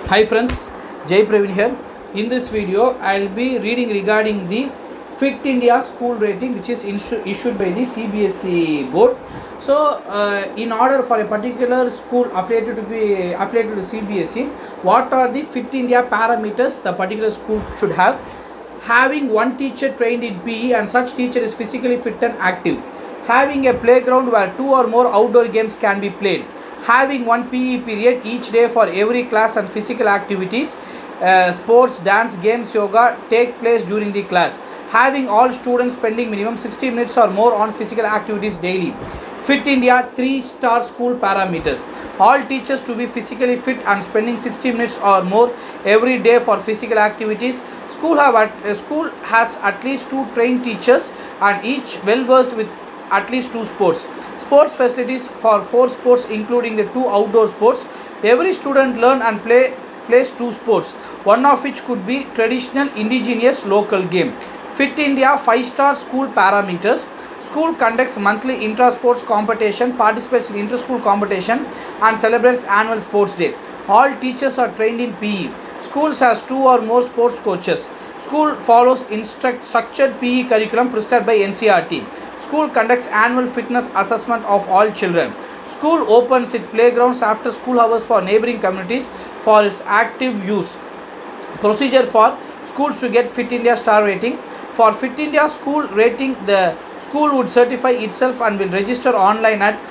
Hi friends, Jay Praveen here. In this video, I will be reading regarding the Fit India school rating, which is issued by the CBSE board. So, in order for a particular school affiliated to CBSE, what are the Fit India parameters the particular school should have? Having one teacher trained in PE and such teacher is physically fit and active. Having a playground where 2 or more outdoor games can be played. Having one PE period each day for every class and physical activities, sports, dance, games, yoga take place during the class. Having all students spending minimum 60 minutes or more on physical activities daily. Fit India 3-star school parameters. All teachers to be physically fit and spending 60 minutes or more every day for physical activities. School has at least 2 trained teachers and each well versed with at least 2 sports. Sports facilities for 4 sports including the 2 outdoor sports. Every student learn and plays 2 sports, one of which could be traditional indigenous local game. Fit India 5-star school parameters. School conducts monthly intra-sports competition, participates in inter-school competition and celebrates annual sports day. All teachers are trained in PE. Schools has 2 or more sports coaches. School follows structured PE curriculum prescribed by NCERT. School conducts annual fitness assessment of all children. School opens its playgrounds after school hours for neighboring communities for its active use. Procedure for schools to get Fit India star rating. For Fit India school rating, the school would certify itself and will register online at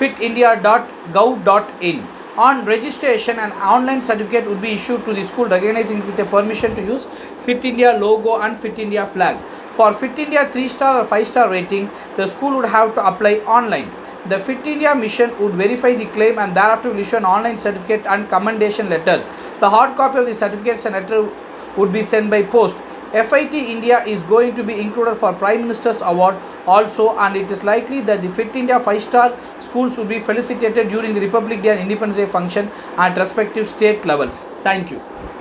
fitindia.gov.in. On registration, an online certificate would be issued to the school recognizing with a permission to use Fit India logo and Fit India flag. For Fit India 3-star or 5-star rating, the school would have to apply online. The Fit India mission would verify the claim and thereafter will issue an online certificate and commendation letter. The hard copy of the certificates and letter would be sent by post. FIT India is going to be included for Prime Minister's Award also, and it is likely that the Fit India 5-star schools will be felicitated during the Republic Day and Independence Day function at respective state levels. Thank you.